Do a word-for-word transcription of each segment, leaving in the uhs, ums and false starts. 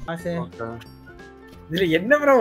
ஆசே okay இதுல என்ன bro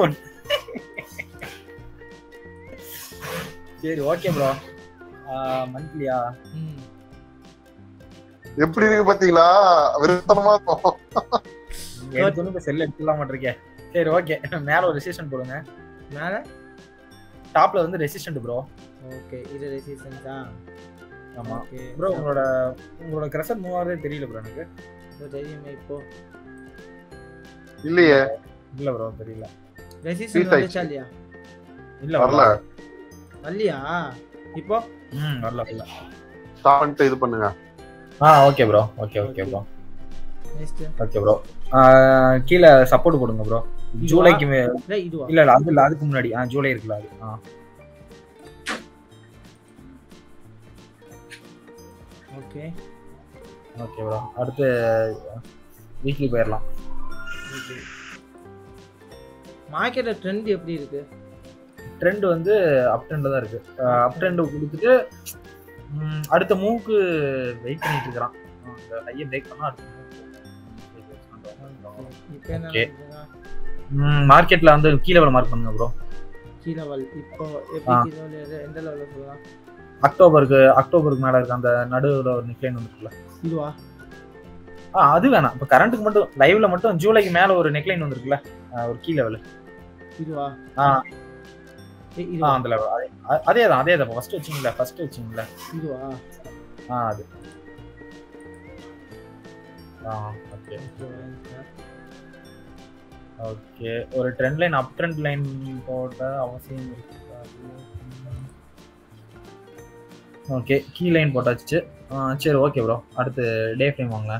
சரி ஓகே ப்ரோ மந்த்லியா ம் எப்படி இருக்கு பாத்தீங்களா விருப்பமா இருக்கும் எடுத்து இப்ப செல் எடுத்துலாம் மாட்டிருக்கேன் சரி ஓகே மேல ஒரு ரெசிஸ்டன்ட் போடுங்க மேல டாப்ல வந்து ரெசிஸ்டன்ட் ப்ரோ ஓகே இது ரெசிஸ்டன்ஸா ஆமா ஓகே ப்ரோ உங்களோட உங்களோட கிரஷர் மூவ் ஆறதே தெரியல ப்ரோ எனக்கு ஸோ தெரியுமே இப்போ இல்லையே இல்ல ப்ரோ தெரியல ரெசிஸ்டன்ஸ் வந்துச்சா இல்லையா இல்ல வரல வரலையா இப்போ ம் வரல வரல ஸ்டாப் பண்ணிட்டு இது பண்ணுங்க ஆ okay bro okay okay bro next okay bro கீழ சப்போர்ட் கொடுங்க ப்ரோ ஜூலைக்கு மே- இல்ல இதுவா இல்ல இல்ல அது இல்ல அதுக்கு முன்னாடி ஆ ஜூலை இருக்குல்ல அது ஆ ஓகே ஓகே ப்ரோ அடுத்து வீக்லி போயிடலாம் மார்க்கெட்ல ட்ரெண்ட் எப்படி இருக்கு ட்ரெண்ட் வந்து அப் ட்ரெண்ட்ல தான் இருக்கு அப் ட்ரெண்ட் கொடுத்துட்டு ம், அடுத்த மூவ்க்கு வெயிட் பண்ணிட்டு இருக்கான் அந்த ஹையை பிரேக் பண்ணா அடுத்த இப்போ என்ன Okay. நடக்குதுன்னா மூவ் மார்க்கெட்ல வந்து கீழே லெவல் மார்க் பண்ணுங்க ப்ரோ கீழ வல் இப்போ எப்படி ஆ. கீழ வல் எந்த லெவல்ல சொல்லலாம் அக்டோபருக்கு அக்டோபருக்கு மேல இருக்க அந்த நடுவுல ஒரு நிக்லைன் வந்துருக்குல்ல இதுவா ஆ அது வேணாம் இப்போ கரண்ட்டுக்கு மட்டும் லைவ்ல மட்டும் ஜூலைக்கு மேல ஒரு நெக்லைன் வந்திருக்குல்ல ஆ, ஒரு கீ லெவல் இதுவா ஆ ஏய், ஆ இதுவா அந்த லெவல் அதே அ- அதே தான் அதே தான் ஃபர்ஸ்ட் வச்சிங்களா ஃபர்ஸ்ட் வச்சிங்களா இதுவா ஆ அது ஆ ஓகே ஓகே ஒரு trend line up trend line போட அவசியம் இருக்காது ஓகே கீ லைன் போட்டாச்சு ஆ, சரி ஓகே ப்ரோ அடுத்து டே ஃப்ரேம் வாங்க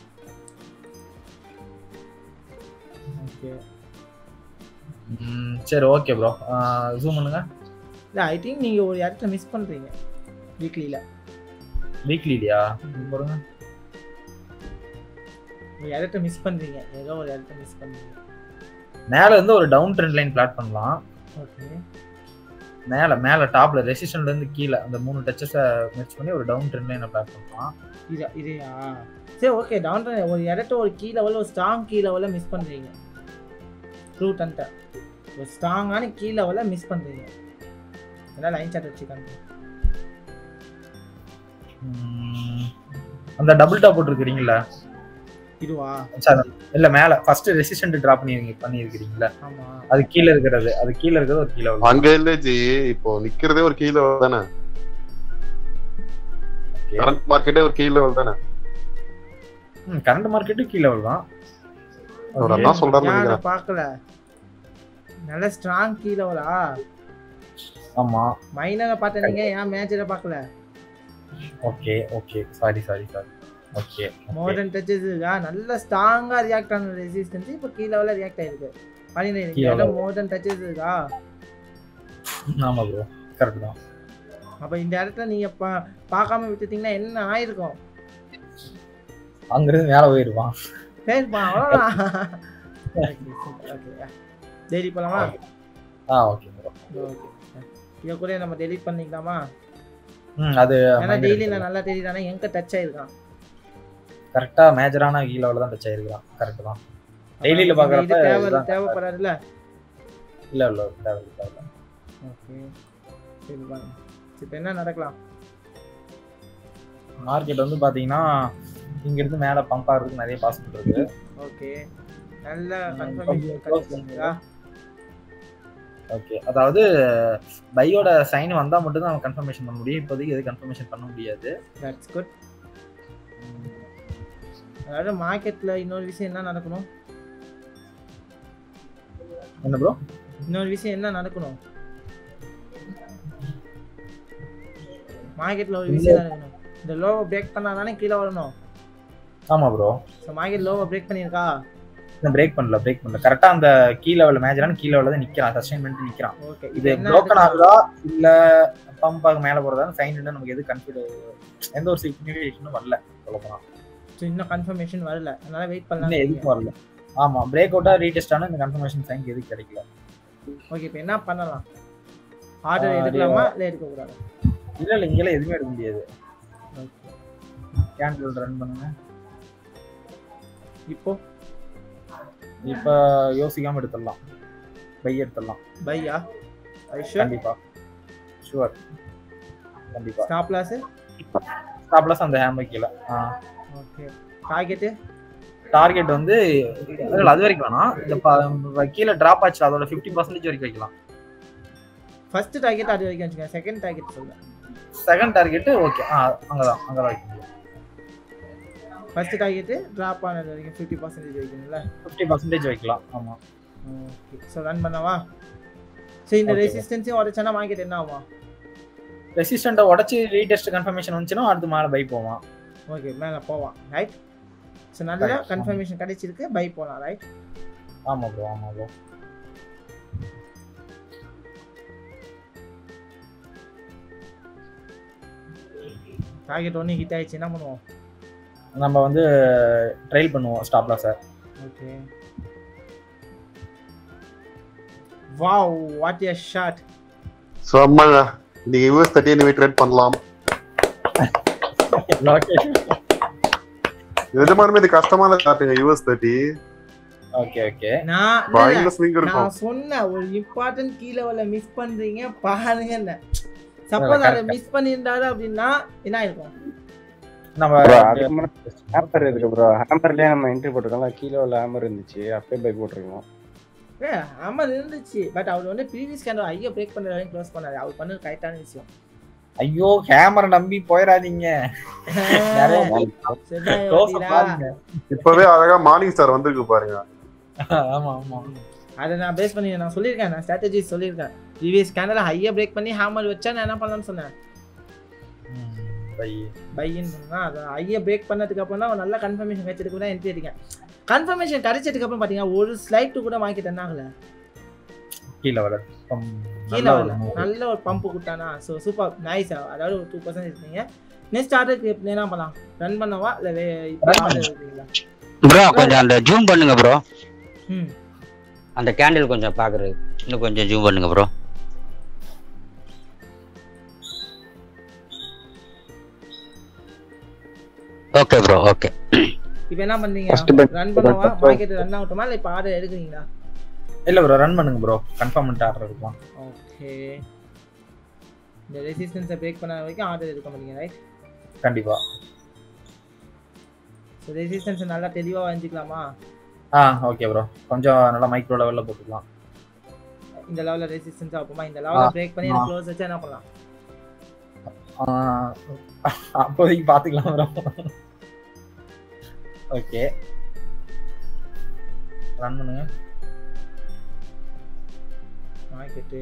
ஓகே ம், சரி ஓகே ப்ரோ ஜூம் பண்ணுங்க இல்ல ஐ திங்க் நீங்க ஒரு இடத்த மிஸ் பண்றீங்க வீக்லில வீக்லி இல்லையா பாருங்க ஒரு இடத்த மிஸ் பண்றீங்க ஏதோ ஒரு இடத்த மிஸ் பண்றீங்க மேல இருந்து ஒரு டவுன் ட்ரெண்ட் லைன் பிளாட் பண்ணலாம் ஓகே மேல மேல டாப்ல ரெசிஸ்டன்ட்ல இருந்து கீழே அந்த மூணு டச்சஸை மெர்ச் பண்ணி ஒரு டவுன் ட்ரெண்ட் லைனை பிளாட் பண்ணலாம் இது இதையா சரி ஓகே டவுன் ஒரு இடத்த ஒரு கீ லெவலில் ஒரு ஸ்ட்ராங் கீ லெவலில் மிஸ் பண்ணுறீங்க ட்ரூ டன்ட்டை ஒரு ஸ்ட்ராங்கான கீ லெவலில் மிஸ் பண்ணுறீங்க ஏன்னா லைன் சார்ட் வச்சுக்காங்க ம், அந்த டபுள் டாப் போட்டுருக்கீங்களா இதுவா இல்ல மேல ஃபர்ஸ்ட் ரெசிஸ்டன்ட் டிராப் பண்ணி பண்ணிருக்கீங்களா ஆமாம் அது கீழே இருக்கிறது அது கீழே இருக்கிறது ஒரு கீழே வரும் அங்க இல்ல ஜி இப்போ நிக்கிறதே ஒரு கீழ தானே கரண்ட் மார்க்கெட்டே ஒரு கீழ தானே கரண்ட் மார்க்கெட்டு கீழே லெவல் தான் அவர் என்ன சொல்றாருன்னு நினைக்கிறேன் நான் பார்க்கல நல்ல ஸ்ட்ராங் கீ லெவலா ஆமா மைனரை பார்த்தீங்க ஏன் மேட்சரை பார்க்கல okay okay sorry sorry sorry okay modern touches இருக்கா நல்ல ஸ்ட்ராங்காக ரியாக்ட் ஆன ரெசிஸ்டன்ஸ் இப்போ கீ லெவலில் ரியாக்ட் ஆயிருக்கு பண்ணிடுறீங்க மாடர்ன் டச்சஸ் இருக்கா ஆமா ப்ரோ கரெக்ட் தான் அப்போ இந்த இடத்துல நீங்கள் பா பார்க்காம விட்டுட்டீங்கன்னா என்ன ஆயிருக்கும் அங்கிருந்து மேல போயிருப்பான் சரிப்பா அவ்வளோதான் ஓகே டெலிட் பண்ணலாமா ஆ ஓகே ப்ரோ ஓகே இதை கூட நம்ம டெலிட் பண்ணிக்கலாமா ம் அது ஏன்னா டெய்லி நான் நல்லா தெரியுதானே எங்கே டச் ஆயிருக்கான் கரெக்டா மேஜரான கீ லெவல்ல தான் டச் ஆயிருக்கான் கரெக்ட் தான் டெய்லில பாக்குறப்ப இது தேவை இதுதான் தேவைப்படாதுல்ல இல்ல இல்ல தேவை தேவை ஓகே சரி பாருங்க இப்போ என்ன நடக்கலாம் மார்க்கெட் வந்து பாத்தீங்கன்னா இங்க இருந்து மேல பம்ப் ஆகிறதுக்கு நிறைய பாசிபிள் இருக்கு ஓகே நல்ல கன்ஃபர்மேஷன் கிடைச்சிருக்கா ஓகே அதாவது பையோட சைன் வந்தா மட்டும் தான் நம்ம கன்ஃபர்மேஷன் பண்ண முடியும் இப்போதைக்கு எது கன்ஃபர்மேஷன் பண்ண முடியாது தட்ஸ் குட் அதாவது மார்க்கெட்ல இன்னொரு விஷயம் என்ன நடக்கணும் என்ன ப்ரோ இன்னொரு விஷயம் என்ன நடக்கணும் மார்க்கெட்ல ஒரு விஷயம் நடக்கணும் இந்த லோவை பிரேக் பண்ணாதானே கீழே வரணும் ஆமா ப்ரோ ஸோ மார்க்கெட் லோவை பிரேக் பண்ணியிருக்கா பிரேக் பண்ணல பிரேக் பண்ணல கரெக்டா அந்த கீ லெவல் மேஜரான கீ லெவல்ல தான் நிக்கிறான் சஸ்டைன் பண்ணிட்டு நிக்கிறான் ஓகே இது ப்ரோக்கன் ஆகுதா இல்ல பம்ப் ஆக மேல போறதா சைன் நமக்கு எது கன்ஃபியூ எந்த ஒரு சிக்னிஃபிகேஷனும் வரல சொல்ல போனா ஸோ இன்னும் கன்ஃபர்மேஷன் வரல அதனால வெயிட் இன்னும் பண்ணலாம் எதுக்கும் வரல ஆமா பிரேக் அவுட்டா ரீடெஸ்ட் ஆன இந்த கன்ஃபர்மேஷன் சைன் எதுவும் கிடைக்கல ஓகே இப்போ என்ன பண்ணலாம் ஆர்டர் எடுக்கலாமா இல்லை எடுக்கக்கூடாது இல்ல இல்ல இங்கெல்லாம் எதுவுமே எடுக்க முடியாது ஓகே கேண்டில் ரன் பண்ணுங்க இப்போ இப்போ யோசிக்காம எடுத்துடலாம். பை எடுத்துடலாம். பையா ஐஷோ கண்டிப்பா ஷூர் கண்டிப்பா. ஸ்டாப் லாஸ் ஸ்டாப் லாஸ் அந்த ஹேமர் கீழே. ஓகே டார்கெட் டார்கெட் வந்து அது வரைக்கும் வேணாம். இந்த கீழே டிராப் ஆச்சு அதோட ஃபிஃப்டி பர்சன்டேஜ் வரைக்கும் வைக்கலாம். ஃபர்ஸ்ட் டார்கெட் அது வரைக்கும் வச்சுக்கோங்க. செகண்ட் டார்கெட் சொல்லுங்க. Second target okay. ஆ அங்கதான் அங்கதான் வைக்க முடியும். ஃபர்ஸ்ட் டார்கெட் டிராப் ஆனது வரைக்கும் ஃபிஃப்டி பர்சன்டேஜ் வைக்கணும்ல. ஃபிஃப்டி பர்சன்டேஜ் வைக்கலாம். ஆமா ஓகே ஸோ ரன் பண்ணவா? சரி இந்த ரெசிஸ்டன்ஸையும் உடச்சானா மார்க்கெட் என்ன ஆகும்? ரெசிஸ்டன்ட்டை உடச்சி ரீடெஸ்ட் கன்ஃபர்மேஷன் வந்துச்சுன்னா அடுத்து மேலே பை போவான். ஓகே மேலே போவான் ரைட். ஸோ நல்ல கன்ஃபர்மேஷன் கிடைச்சிருக்கு பை போகலாம் ரைட். ஆமாம் ப்ரோ ஆமாம் ப்ரோ. டார்கெட் ஒன்று ஹிட் ஆயிடுச்சு என்ன பண்ணுவோம்? நம்ம வந்து ட்ரைல் பண்ணுவோம் ஸ்டாப் லாஸை. Okay wow what a shot. செம்மங்க. நீங்க யூஎஸ் தேர்ட்டி நீங்க ட்ரேட் பண்ணலாம். நிஜமாலுமே இது கஷ்டமான ஷாட்டுங்க யூஎஸ் தேர்ட்டி. Okay okay. நான் பயங்கர ஸ்விங் இருக்கும். நான் சொன்ன ஒரு இம்பார்ட்டன்ட் கீ லெவல்ல மிஸ் பண்றீங்க பாருங்க. என்ன சப்போஸ் அதை மிஸ் பண்ணியிருந்தாரு அப்படின்னா என்ன இருக்கும்? நம்ம ஹேமர் இருக்கு ப்ரோ. ஹேமர்லயே நம்ம என்ட்ரி போட்டுருக்கோம். கீழே உள்ள ஹேமர் இருந்துச்சு அப்பே பை போட்டுருக்கோம். ஏ ஹேமர் இருந்துச்சு பட் அவர் வந்து ப்ரீவியஸ் கேண்டல் ஐயோ பிரேக் பண்ற வரைக்கும் க்ளோஸ் பண்ணாரு. அவர் பண்ணது கரெக்டான விஷயம். ஐயோ ஹேமரை நம்பி போயிடாதீங்க. இப்பவே அழகா மார்னிங் ஸ்டார் வந்திருக்கு பாருங்க. ஆமா ஆமா அதை நான் பேஸ் பண்ணி நான் சொல்லியிருக்கேன். நான் ஸ்ட்ராட்டஜிஸ் சொல்லியிருக்கேன். ப்ரீவியஸ் கேண்டல் ஹையா பிரேக் பண்ணி ஹேமர் வச்சா நான் என்ன பண்ணலாம்னு சொன்னேன். பை பைன்னு சொன்னா அதை ஐயா பிரேக் பண்ணதுக்கு அப்புறம் தான் நல்ல கன்ஃபர்மேஷன் கிடைச்சதுக்கு தான் என்ட்ரி அடிக்கேன். கன்ஃபர்மேஷன் கிடைச்சதுக்கு அப்புறம் பாத்தீங்கன்னா ஒரு ஸ்லைட் கூட மார்க்கெட் என்ன ஆகல. கீழே வர கீழே வரல. நல்ல ஒரு பம்ப் கொடுத்தானா. So super nice. அதாவது ஒரு டூ பர்சன்ட் இருக்கீங்க. நெக்ஸ்ட் ஆர்டருக்கு என்ன பண்ணலாம்? ரன் பண்ணவா இல்லை இப்போ ஆர்டர் இருக்கீங்களா ப்ரோ? கொஞ்சம் அந்த ஜூம் பண்ணுங்க ப்ரோ. ம் அந்த கேண்டில் கொஞ்சம் பார்க்குறது இன்னும் கொஞ்சம் ஜூம் பண்ணுங்க ப்ரோ. Okay bro okay. இப்போ என்ன பண்ணீங்க? ரன் பண்ணவா? மார்க்கெட் ரன் ஆகட்டுமா இல்லை இப்போ ஆர்டர் எடுக்கிறீங்களா? இல்ல ப்ரோ ரன் பண்ணுங்க ப்ரோ. கன்ஃபார்ம் பண்ணிட்டு ஆர்டர் எடுக்கலாம். ஓகே இந்த ரெசிஸ்டன்ஸை பிரேக் பண்ண வரைக்கும் ஆர்டர் எடுக்க மாட்டீங்க ரைட்? கண்டிப்பா. ஸோ ரெசிஸ்டன்ஸ் நல்லா தெளிவாக வரைஞ்சிக்கலாமா? ஆ ஓகே ப்ரோ. கொஞ்சம் நல்லா மைக்ரோ லெவலில் போட்டுக்கலாம். இந்த லெவலில் ரெசிஸ்டன்ஸ் ஆகுமா? இந்த லெவலில் பிரேக் பண்ணி எனக்கு க்ளோஸ் வச்சா என்ன பண்ணலாம்? அப்போதைக்கு பார்த்துக்கலாம் ப்ரோ. ஓகே ரன் பண்ணுங்க. மார்க்கெட்டு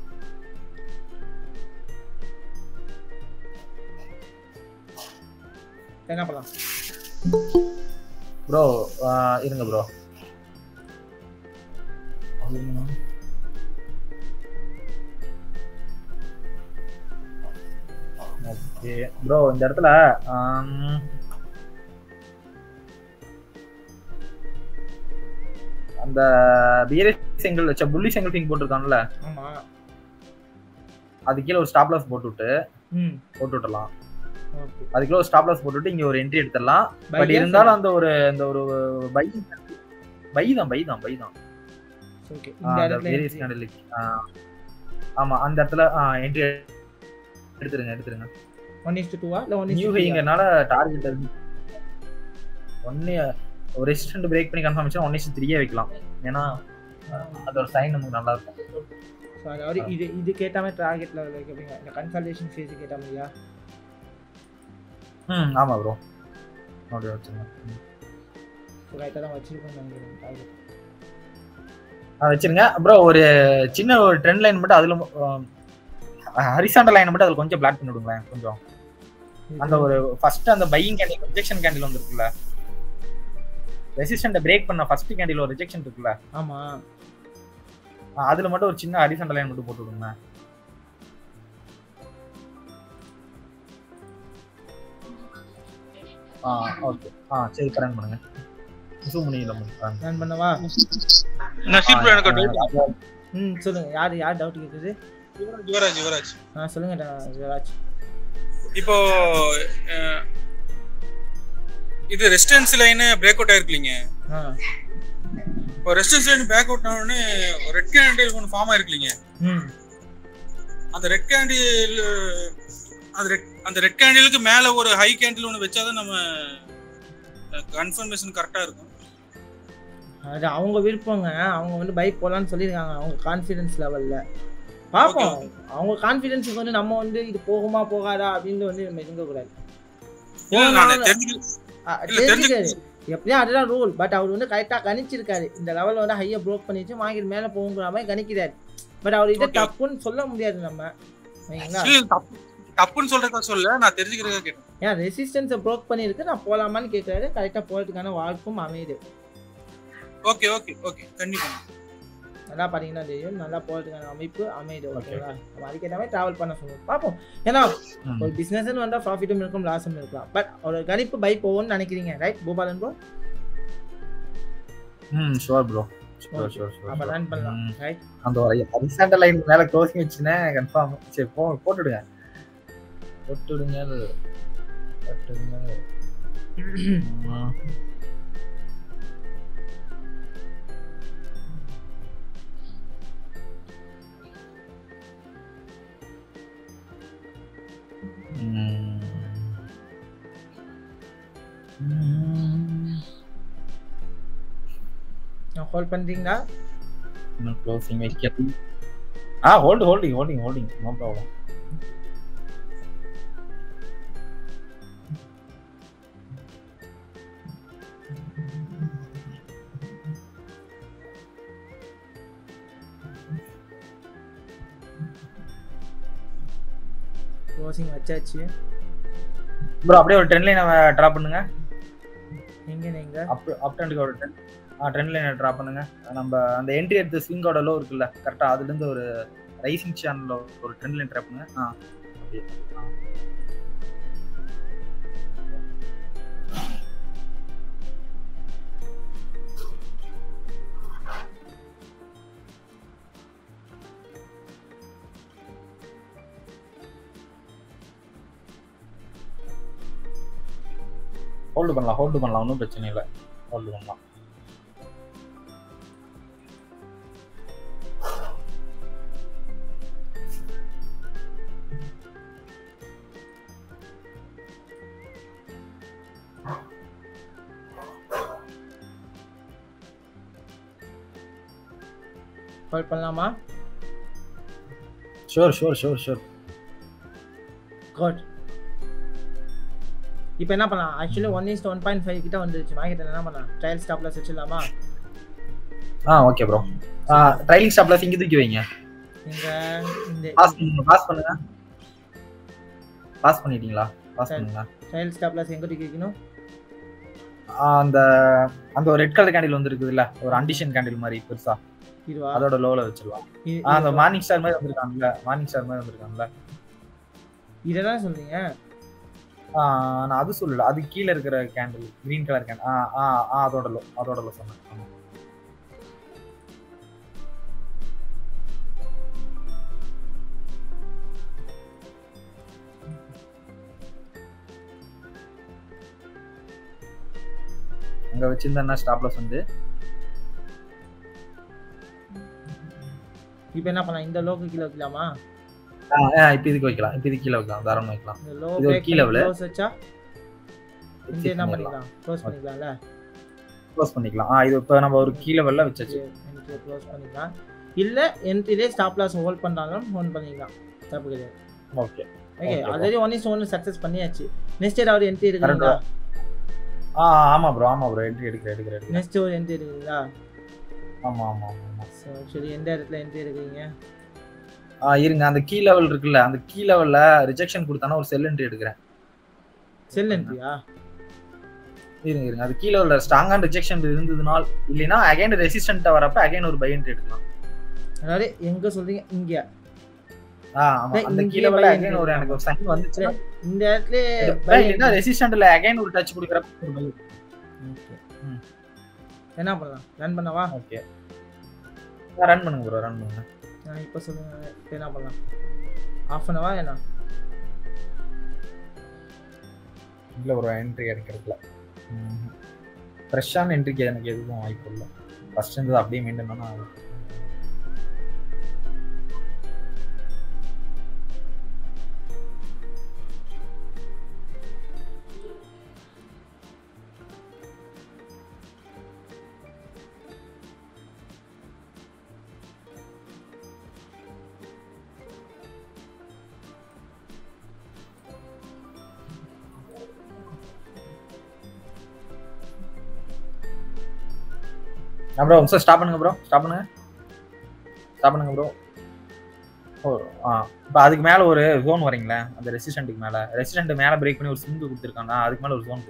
என்ன பண்ணலாம் ப்ரோ? இருங்க ப்ரோ. ஓகே ப்ரோ இந்த இடத்துல அந்த பியரிஷ் செங்கல் வச்ச புல்லி செங்கல் ஃபிங் போட்டுருக்கான்ல. ஆமா அது கீழே ஒரு ஸ்டாப் லாஸ் போட்டு விட்டு ம் போட்டு விட்டுலாம். ஓகே அதுக்குள்ள ஒரு ஸ்டாப் லாஸ் போட்டுட்டு இங்க ஒரு என்ட்ரி எடுத்துடலாம். பட் இருந்தாலும் அந்த ஒரு அந்த ஒரு பை பை தான் பை தான் பை தான். ஓகே இந்த இடத்துல பியரிஷ் கேண்டில். ஆமா அந்த இடத்துல என்ட்ரி எடுத்துருங்க எடுத்துருங்க. ஒன் இஸ் டு டூ ஆ இல்லை ஒன் இஸ் நியூ ஹைங்கனால டார்கெட் ஒன்னு ஒரு ரெசிஸ்டன்ட் பிரேக் பண்ணி கன்ஃபர்மேஷன் ஒன் இஸ் த்ரீயே வைக்கலாம். ஏன்னா அதோட சைன் நமக்கு நல்லா இருக்கும். ஸோ அதாவது இது இது கேட்டாமல் டார்கெட் லெவல் வைக்கிறீங்க. இந்த கன்சல்டேஷன் ஃபேஸ் கேட்டாமையா? ம் ஆமா ப்ரோ. நோட் வச்சுங்க. ஸோ ரைட்டாக தான் வச்சுருக்கோம் நினைக்கிறேன் டார்கெட். ஆ வச்சிருங்க ப்ரோ. ஒரு சின்ன ஒரு ட்ரெண்ட் லைன் மட்டும் அதில் ஹரிசாண்டல் லைன் மட்டும் அதில் கொஞ்சம் பிளாக் பண்ணி விடுங்களேன் கொஞ்சம். அந்த ஒரு ஃபர்ஸ்ட் அந்த பையிங் கேண்டில் ரிஜெக்ஷன் கேண்டில் வந்துருக்குல்ல. ரெசிஸ்டன்ட் பிரேக் பண்ண ஃபர்ஸ்ட் கேண்டில் ஒரு ரிஜெக்ஷன் இருக்குல்ல. ஆமா அதுல மட்டும் ஒரு சின்ன ஹரிசாண்டல் லைன் மட்டும் போட்டு விடுங்க. ஆ ஓகே. ஆ சரி ரன் பண்ணுங்க. ஜூம் பண்ணிடலாம். ரன் பண்ணவா? நசீப் ப்ரோ எனக்கு டவுட். ம் சொல்லுங்க. யார் யார் டவுட் கேக்குது? யுவராஜ் யுவராஜ். ஆ சொல்லுங்க யுவராஜ். இப்போ இது ரெசிஸ்டன்ஸ் லைன் பிரேக் அவுட் ஆயிருக்கீங்க. ஆ இப்போ இப்போ ரெசிஸ்டன்ஸ் லைன் பேக் அவுட் ஆனோடனே ரெட் கேண்டில் ஒன்று ஃபார்ம் ஆயிருக்கீங்க. ம் அந்த ரெட் கேண்டில் அந்த ரெட் அந்த ரெட் கேண்டிலுக்கு மேல ஒரு ஹை கேண்டில் ஒன்று வச்சாதான் நம்ம கன்ஃபர்மேஷன் கரெக்டா இருக்கும். அது அவங்க விருப்பங்க. அவங்க வந்து பை போலான்னு சொல்லியிருக்காங்க அவங்க கான்ஃபிடன்ஸ் லெவல்ல. பார்ப்போம். அவங்க கான்ஃபிடன்ஸுக்கு வந்து நம்ம வந்து இது போகுமா போகாதா அப்படின்னு வந்து நம்ம இருக்க கூடாது. எப்படியும் அதுதான் ரூல். பட் அவர் வந்து கரெக்டா கணிச்சிருக்காரு. இந்த லெவல்ல வந்து ஹையா ப்ரோக் பண்ணிச்சு மார்க்கெட் மேல போகுங்கிற மாதிரி கணிக்கிறாரு. பட் அவர் இதை தப்புன்னு சொல்ல முடியாது நம்ம. தப்புன்னு சொல்றதா சொல்ல நான் தெரிஞ்சுக்கிறத கேட்டேன். ஏன் ரெசிஸ்டன்ஸை ப்ரோக் பண்ணிருக்கு நான் போலாமான்னு கேட்கறாரு. கரெக்டா போறதுக்கான வாய்ப்பும் அமையுது. ஓகே ஓகே ஓகே கண்டிப்பா நல்லா பாத்தீங்கன்னா தெரியும். நல்லா போறதுக்கான அமைப்பு அமையுது. ஓகேவா? நம்ம அதுக்கேற்ற மாதிரி டிராவல் பண்ண சொல்லுவோம். பார்ப்போம். ஏன்னா ஒரு பிசினஸ்ன்னு வந்தா ப்ராஃபிட்டும் இருக்கும் லாஸும் இருக்கலாம். பட் ஒரு கணிப்பு பை போகும்னு நினைக்கிறீங்க ரைட் பூபாலன் ப்ரோ? ம் sure bro. Sure sure sure. அப்ப ரன் பண்ணலாம் ரைட். அந்த ஹரிசாண்டல் லைன் மேல க்ளோசிங் வச்சுனே கன்ஃபார்ம். சரி போ போட்டுடுங்க. போட்டுடுங்க. போட்டுடுங்க. ஹோல்ட் பண்றீங்களா? நான் க்ளோசிங் வைக்கிறேன். ஆ hold holding holding holding no problem. Closing வச்சாச்சு ப்ரோ. அப்படியே ஒரு ட்ரெண்ட் லைன் டிரா பண்ணுங்க. எங்க நீங்க அப் அப் ட்ரெண்டுக்கு ஒரு ட்ரெண்ட் ஆ ட்ரெண்ட் லைன் டிரா பண்ணுங்க. நம்ம அந்த என்ட்ரி எடுத்து ஸ்விங்கோட லோ இருக்குல்ல கரெக்டா அதுல இருந்து ஒரு ரைசிங் சேனல்ல ஒரு ட்ரெண்ட் லைன் டிரா பண்ணுங்க. ஆ அப்படியே ஹோல்டு பண்ணலாம் ஹோல்டு பண்ணலாம் ஒன்றும் பிரச்சனை இல்லை. ஹோல்டு பண்ணலாம். ஹோல்ட் பண்ணலாமா? Sure sure sure sure. Good. இப்போ என்ன பண்ணலாம்? Actually one is one point five கிட்ட வந்துருச்சு மார்க்கெட். என்ன பண்ணலாம்? ட்ரையல் ஸ்டாப் லாஸ் வச்சிடலாமா? ஆ ஓகே ப்ரோ. ஆ ட்ரையல் ஸ்டாப் லாஸ் இங்க தூக்கி வைங்க. இங்க இந்த பாஸ் பண்ணுங்க பாஸ் பண்ணுங்க. பாஸ் பண்ணிட்டீங்களா? பாஸ் பண்ணுங்க. ட்ரையல் ஸ்டாப் லாஸ் எங்க தூக்கி வைக்கணும்? அந்த அந்த ஒரு ரெட் கலர் கேண்டில் வந்துருக்குதுல்ல ஒரு அண்டிஷன் கேண்டில் மாதிரி பெருசா இதுவா? அதோட லோல வச்சிரலாம். அந்த மார்னிங் ஸ்டார் மாதிரி வந்திருக்காங்கல மார்னிங் ஸ்டார் மாதிரி வந்திருக்காங்கல இதெல்லாம் சொல்றீங்க? ஆ நான் அது சொல்லல. அது கீழ இருக்கிற கேண்டில் கிரீன் கலர் கேண்டில். ஆ ஆ ஆ அதோட லோ அதோட லோ சொன்னேன். ஆமா. அங்க வச்சிருந்தா ஸ்டாப் லாஸ் வந்து இப்போ என்ன பண்ணலாம்? இந்த லோக்கு கீழ வைக்கலாமா? ஆ இப்போ இதுக்கு வைக்கலாம். இப்போ இதுக்கு கீழ வைக்கலாம். தாராளமா வைக்கலாம். இந்த லோ இது ஒரு கீழ லெவல் க்ளோஸ் வச்சா இந்த என்ன பண்ணிக்கலாம்? க்ளோஸ் பண்ணிக்கலாம்ல. க்ளோஸ் பண்ணிக்கலாம். ஆ இது இப்போ நம்ம ஒரு கீழ லெவல்ல வச்சாச்சு. என்ட்ரி க்ளோஸ் பண்ணிக்கலாம். இல்ல என்ட்ரிலே ஸ்டாப் லாஸ் ஹோல்ட் பண்றாலும் ஹோல்ட் பண்ணிக்கலாம். தப்பு கிடையாது. Okay okay already one is one success பண்ணியாச்சு. நெக்ஸ்ட் ஏதாவது என்ட்ரி இருக்குங்களா? ஆ ஆமா ப்ரோ ஆமா ப்ரோ என்ட்ரி எடுக்கிறேன் எடுக்கிறேன் எடுக்கிறேன். நெக்ஸ்ட் ஒரு என்ட்ரி இருக்குங்களா? ஆமா ஆமா ஆமா. சோ சரி எந்த இடத்துல என்ட்ரி எடுக்கிறீங்க? ஆ இருங்க அந்த கீ லெவல் இருக்குல்ல அந்த கீ லெவல்ல ரிஜெக்ஷன் கொடுத்தானா ஒரு செல் என்ட்ரி எடுக்கிறேன். செல் என்ட்ரியா? இருங்க இருங்க அது கீ லெவல்ல ஸ்ட்ராங்கான ரிஜெக்ஷன் இருந்ததுனால் இல்லனா அகைன் ரெசிஸ்டன்ட்டா வரப்ப அகைன் ஒரு பை என்ட்ரி எடுக்கலாம். அதாவது எங்க சொல்றீங்க? இங்க. ஆ ஆமா அந்த கீ லெவல்ல அகைன் ஒரு எனக்கு ஒரு சைன் வந்துச்சு. இந்த இடத்துல பை இல்லனா ரெசிஸ்டன்ட்ல அகைன் ஒரு டச் கொடுக்கறப்ப ஒரு பை. ஓகே. ம். என்ன பண்ணலாம்? ரன் பண்ணவா? ஓகே. ரன் பண்ணுங்க ப்ரோ ரன் பண்ணுங்க. நான் இப்போ சொல்லுங்க இப்போ என்ன பண்ணலாம்? ஆஃப் பண்ணவா என்ன? இல்ல ப்ரோ என்ட்ரி கிடைக்கிறதுல ஃப்ரெஷ்ஷான என்ட்ரிக்கு எனக்கு எதுவும் வாய்ப்பு இல்லை. ஃபர்ஸ்ட் இருந்தது அப்படியே மெயின்டைன் பண்ணா ப்ரோ சார் ஸ்டாப் பண்ணுங்க ப்ரோ ஸ்டாப் பண்ணுங்க ஸ்டாப் பண்ணுங்க ப்ரோ ஓ ஆ இப்போ அதுக்கு மேலே ஒரு ஜோன் வரீங்களே அந்த ரெசிஸ்டண்ட்டுக்கு மேலே ரெசிஸ்டண்ட் மேலே பிரேக் பண்ணி ஒரு சிங்கு கொடுத்துருக்காங்க அதுக்கு மேலே ஒரு ஜோன்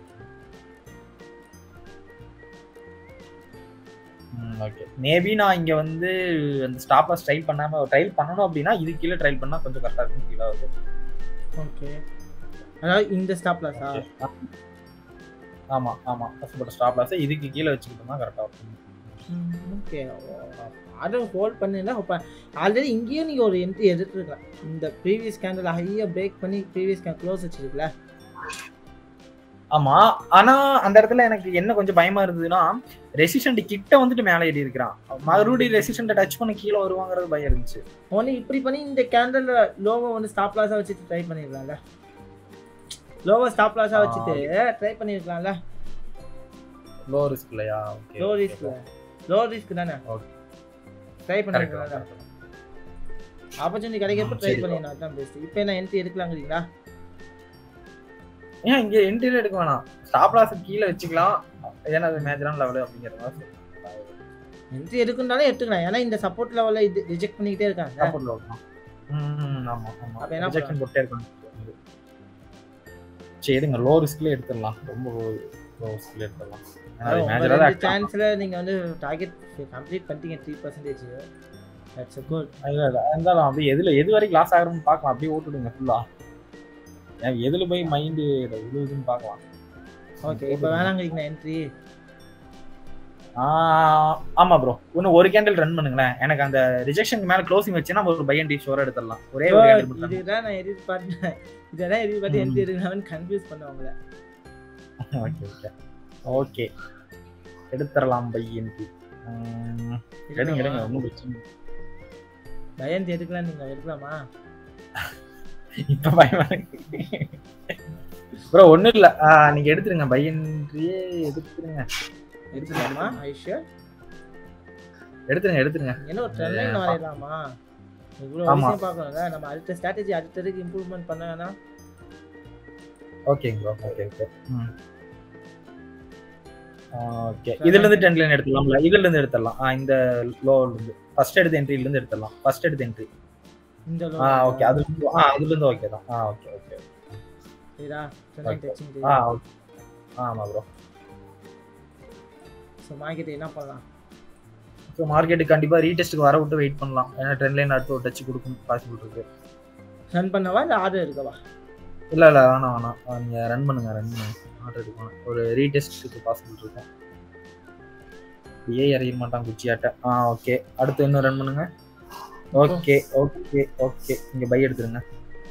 ம் ஓகே மேபி நான் இங்கே வந்து அந்த ஸ்டாப்பை ட்ரைல் பண்ணாமல் ட்ரைல் பண்ணணும் அப்படின்னா இது கீழே ட்ரைல் பண்ணால் கொஞ்சம் கரெக்டாக இருக்கும் கீழே ஆகுது ஓகே அதாவது இந்த ஸ்டாப் லாஸா ஆமாம் ஆமாம் ஃபஸ்ட் ஸ்டாப் லாஸை இதுக்கு கீழே வச்சுக்கிட்டோம்னா கரெக்டாக இருக்கும் ஓகே அதை ஹோல்ட் பண்ணினா இப்போ ஆல்ரெடி இங்கேயும் நீங்கள் ஒரு என்ட்ரி எடுத்துருக்கலாம் இந்த ப்ரீவியஸ் கேண்டில் ஹையாக பிரேக் பண்ணி ப்ரீவியஸ் கேன் க்ளோஸ் வச்சுருக்கல ஆமா ஆனா அந்த இடத்துல எனக்கு என்ன கொஞ்சம் பயமா இருந்ததுன்னா ரெசிஸ்டன்ட் கிட்ட வந்துட்டு மேலே ஏறி இருக்கிறான் மறுபடியும் ரெசிஸ்டன்ட் டச் பண்ணி கீழே வருவாங்கிறது பயம் இருந்துச்சு ஒன்று இப்படி பண்ணி இந்த கேண்டில் லோவை வந்து ஸ்டாப் லாஸாக வச்சுட்டு ட்ரை பண்ணிடலாம்ல லோவை ஸ்டாப் லாஸாக வச்சுட்டு ட்ரை பண்ணியிருக்கலாம்ல லோ ரிஸ்க் இல்லையா okay low risk low risk தானே ட்ரை பண்ணிருக்கலாம் ஆப்பர்ச்சுனிட்டி கிடைக்கிறப்ப ட்ரை பண்ணினா தான் பெஸ்ட் இப்போ என்ன என்ட்ரி எடுக்கலாங்கிறீங்களா ஏன் இங்க என்ட்ரி எடுக்க வேணாம் ஸ்டாப் லாஸ் கீழே வச்சுக்கலாம் ஏன்னா அது மேஜரான லெவல் அப்படிங்கிற மாதிரி என்ட்ரி எடுக்கணும்னாலே எடுத்துக்கலாம் ஏன்னா இந்த சப்போர்ட் லெவலில் இது ரிஜெக்ட் பண்ணிக்கிட்டே இருக்காங்க சப்போர்ட் லெவல் ம் ஆமா ஆமா அப்ப என்ன ரிஜெக்ஷன் போட்டே இருக்காங்க சரிங்க லோ ரிஸ்க்ல எடுத்துடலாம் ரொம்ப லோ ரிஸ்க்ல எடுத்துடலாம் அது மேஜரா சான்ஸ்ல நீங்க வந்து டார்கெட் கம்ப்ளீட் பண்ணிட்டீங்க three percentage that's a good இல்ல இல்ல இருந்தாலும் அப்படியே எதுல எது வரைக்கும் லாஸ் ஆகுறோம்னு பார்க்கலாம் அப்படியே ஓட்டுடுங்க ஃபுல்லா எனக்கு எதுல போய் மைண்ட் விழுதுன்னு பார்க்கலாம் ஓகே இப்போ வேணாங்கிறீங்க என்ட்ரி ஆமா ப்ரோ இன்னும் ஒரு கேண்டில் ரன் பண்ணுங்களேன் எனக்கு அந்த ரிஜெக்ஷனுக்கு மேல க்ளோசிங் வச்சுன்னா ஒரு பை அண்ட் டி ஷோரா எடுத்துடலாம் ஒரே ஒரு கேண்டில் மட்டும் இதுதான் நான் எதிர்பார்த்தேன் இதெல்லாம் எதிர்பார்த்து என்ட்ரி எடுக்கலாம்னு கன்ஃபியூஸ் பண்ணுவாங்களே ஓகே ஓகே ஓகே எடுத்துடலாம் பை அண்ட் டி எடுங்க எடுங்க ஒன்றும் பிரச்சனை பயந்து எடுக்கலாம் நீங்க எடுக்கலாமா இப்ப பயமா ப்ரோ ஒன்றும் இல்லை நீங்க எடுத்துருங்க பை அண்ட் டியே எடுத்துருங்க எடுத்துக்கலாமா ஐஷா எடுத்துருங்க எடுத்துருங்க என்ன ஒரு ட்ரெண்ட் லைன் வரையலாமா இவ்வளோ விஷயம் பார்க்கணும்ல நம்ம அடுத்த ஸ்ட்ராட்டஜி அடுத்ததுக்கு இம்ப்ரூவ்மெண்ட் பண்ணனா ஓகேங்க ப்ரோ ஓகே ஓகே ம் ஓகே இதுல இருந்து ட்ரெண்ட் லைன் எடுத்துடலாம்ல இதுல இருந்து எடுத்துடலாம் ஆ இந்த லோல இருந்து ஃபர்ஸ்ட் எடுத்த என்ட்ரில இருந்து எடுத்துடலாம் ஃபர்ஸ்ட் எடுத்த என்ட்ரி இந்த லோ ஆ ஓகே அது ஆ அதுல இருந்து ஓகே தான் ஆ ஓகே ஓகே சரிடா ட்ரெண்ட் டச்சிங் ஆ ஓகே ஆமா ப்ரோ சோ மார்க்கெட் என்ன பண்ணலாம் சோ மார்க்கெட் கண்டிப்பா ரீடெஸ்ட்க்கு வர விட்டு வெயிட் பண்ணலாம் ஏன்னா ட்ரெண்ட் லைன் அடுத்து ஒரு டச் கொடுக்கும் பாசிபிள் இருக்கு ரன் பண்ணவா இல்ல ஆர்டர் எடுக்கவா இல்ல இல்ல வேணாம் வேணாம் நீங்க ரன் பண்ணுங்க ரன் பண்ணுங்க ஆர்டர் எடுக்கணும் ஒரு ரீடெஸ்ட்க்கு பாசிபிள் இருக்கும் ஏ இறங்க மாட்டான் குச்சியாட்ட ஆ ஓகே அடுத்து இன்னும் ரன் பண்ணுங்க ஓகே ஓகே ஓகே இங்க பை எடுத்துருங்க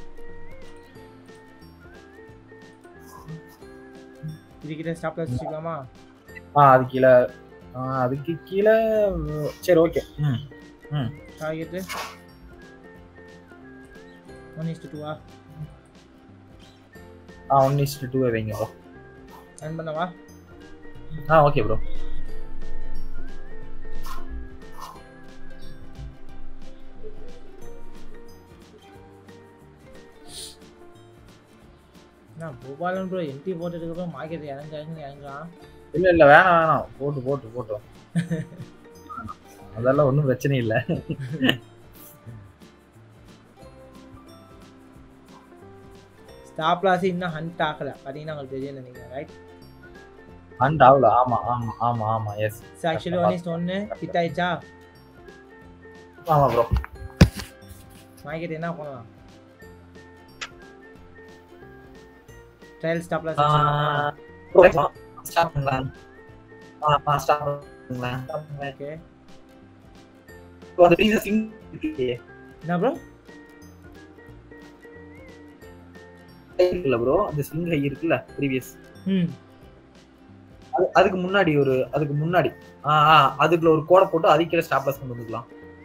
இதுக்கிட்ட ஸ்டாப் லாஸ் வச்சுக்கலாமா ஆ அது கீழே ஆ அதுக்கு கீழே சரி ஓகே ம் ம் target one is to two ஆ ஆ ஒன் இஸ் டு டூ வைங்க ப்ரோ ரன் பண்ணவா ஆ ஓகே ப்ரோ நான் பூபாலன் ப்ரோ என்ட்ரி போட்டதுக்கு அப்புறம் மார்க்கெட் இறங்காங்க இறங்கலாம் இல்ல இல்ல வேணாம் வேணாம் போட்டு போட்டு போட்டோம் அதெல்லாம் ஒன்றும் பிரச்சனை இல்லை ஸ்டாப் லாஸ் இன்னும் ஹண்ட் ஆகல பார்த்தீங்கன்னா உங்களுக்கு தெரியும் நினைக்கிறேன் ரைட் ஹண்ட் ஆகல ஆமா ஆமா ஆமா ஆமா எஸ் ஆக்சுவலி ஒன் இஸ் ஒன்று ஹிட் ஆயிடுச்சா ஆமா ப்ரோ மார்க்கெட் என்ன பண்ணலாம் ட்ரையல் ஸ்டாப் லாஸ் ஸ்டாப் பண்ணலாம் ஆ ஸ்டாப் பண்ணலாம் ஓகே ஸோ அந்த ப்ரீவியஸ் திங் என்ன ப்ரோ இருக்குல்ல ப்ரோ அந்த ஸ்விங் ஹை இருக்குல்ல ப்ரீவியஸ் ம் அது- அதுக்கு முன்னாடி ஒரு அதுக்கு முன்னாடி ஆ ஆ அதுக்குள்ள ஒரு கோடை போட்டு அதுக்கு கீழே ஸ்டாப் லாஸ் கொண்டு வந்துக்கலாம்.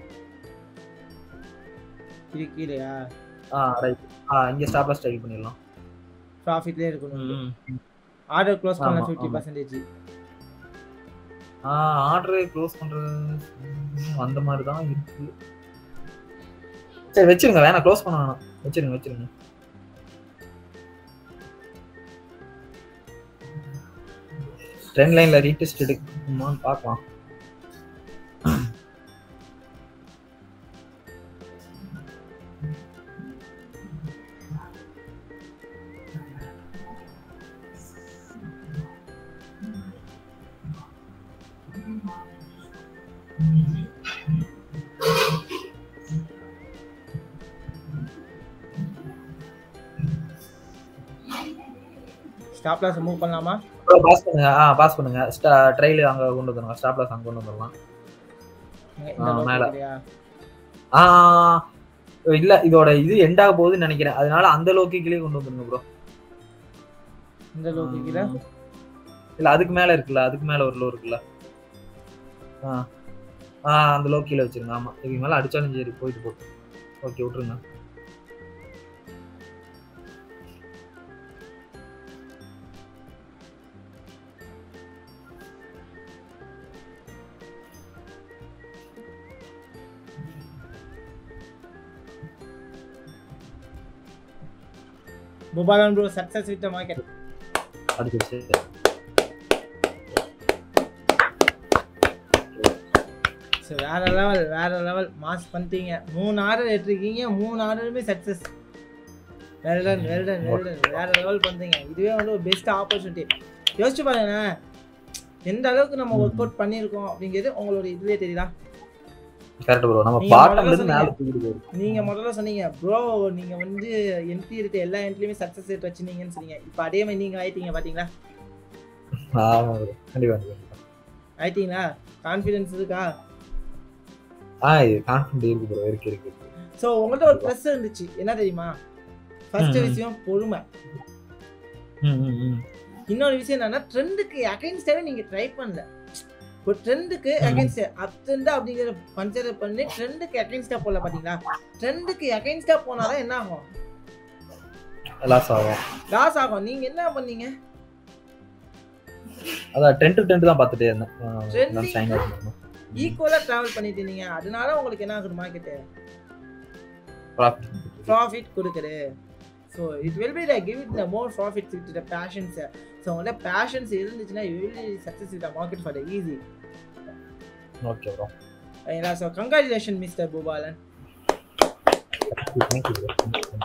இது கீழயா ஆ ரைட். ஆ இங்க ஸ்டாப் லாஸ் டைப் பண்ணிடலாம். ப்ராஃபிட்லேயே இருக்கணும். ம். ஆர்டர் க்ளோஸ் பண்ணலாம் ஆமா, ஃபிஃப்டி ஆமா. பர்சன்டேஜ். ஆ ஆர்டர் க்ளோஸ் பண்றது ம், அந்த மாதிரி தான் இருக்கு. சரி வச்சிருங்க, வேணாம் க்ளோஸ் பண்ண வேணாம், வச்சிருங்க வச்சிருங்க. ட்ரெண்ட் லைன்ல ரீடெஸ்ட் எடுக்குமான்னு பார்க்கலாம். ஸ்டாப் லாஸ் மூவ் பண்ணலாமா? பாஸ் பண்ணுங்க. ஆ பாஸ் பண்ணுங்க. ட்ரைல் அங்க கொண்டு வந்துருங்க. ஸ்டாப் லாஸ் அங்க கொண்டு வந்துடலாம். இங்க இந்த ஆ, லோக்கல் மேல. இல்லையா? ஆ இல்ல இதோட இது எண்ட் ஆக போகுதுன்னு நினைக்கிறேன். அதனால அந்த லோக்கி கீழே கொண்டு வந்துருங்க ப்ரோ. இந்த லோக்கல் கீழ இல்ல அதுக்கு மேல இருக்குல்ல, அதுக்கு மேல ஒரு லோ இருக்குல்ல. ஆ ஆ அந்த லோ கீழே வச்சிருங்க. ஆமா இதுக்கு மேல அடிச்சாலும் சரி போயிட்டு போட்டு. ஓகே விட்டுருங்க. Bubalan bro, success with the market. அடுத்து ஸோ வேற லெவல் வேற லெவல் மாஸ் பண்ணிட்டீங்க. மூணு ஆர்டர் எடுத்துருக்கீங்க, மூணு ஆர்டருமே சக்ஸஸ். வெல்டன் வெல்டன் வெல்டன் வேற லெவல் பண்ணுறீங்க. இதுவே வந்து ஒரு பெஸ்ட் ஆப்பர்ச்சுனிட்டி. யோசிச்சு பாருங்க எந்த அளவுக்கு நம்ம ஒர்க் அவுட் பண்ணியிருக்கோம் அப்படிங்கிறது உங்களோட இதுவே தெரியுதா? Correct bro. நம்ம நீங்க பாட்டம்ல முதல்ல இருந்து மேல தூக்கிட்டு போறோம். நீங்க முதல்ல சொன்னீங்க ப்ரோ நீங்க வந்து என்ட்ரி எடுத்த எல்லா என்ட்ரியுமே சக்ஸஸ் ரேட் வச்சிருந்தீங்கன்னு சொன்னீங்க. இப்போ அதே மாதிரி நீங்க ஆயிட்டீங்க பாத்தீங்களா? ஆமா ப்ரோ. கண்டிப்பா கண்டிப்பா. ஆயிட்டீங்களா? கான்ஃபிடன்ஸ் இருக்கா? ஆ இது கான்ஃபிடன்ட் இருக்கு ப்ரோ. இருக்கு இருக்கு. ஸோ உங்கள்கிட்ட ஒரு ப்ளஸ் இருந்துச்சு என்ன தெரியுமா? ஃபர்ஸ்ட் விஷயம் பொறுமை. ம் ம் ம். இன்னொரு விஷயம் என்னன்னா ட்ரெண்டுக்கு அகைன்ஸ்டாவே நீங்க ட்ரை பண்ணல. இப்போ ட்ரெண்டுக்கு அகைன்ஸ்ட் அப் ட்ரெண்ட் அப்படிங்கிற கன்சிடர் பண்ணி ட்ரெண்டுக்கு அகைன்ஸ்டா போல பாத்தீங்களா? ட்ரெண்டுக்கு அகைன்ஸ்டா போனாதான் என்ன ஆகும்? லாஸ் ஆகும். லாஸ் ஆகும். நீங்க என்ன பண்ணீங்க? அதான் டென் டு டென் தான் பார்த்துட்டே இருந்தேன். Trending நான் சைன் அவுட் பண்ணேன். ஈக்குவலா டிராவல் பண்ணிட்டு இருந்தீங்க. அதனால உங்களுக்கு என்ன ஆகுது? Market profit. ப்ராஃபிட் கொடுக்குது. So it will be like give it the more profit with the patience. So உங்கள்ட்ட பேஷன்ஸ் இருந்துச்சுன்னா you will success with the market for the easy. Okay bro. So congratulation mister Boopalan. Thank you bro.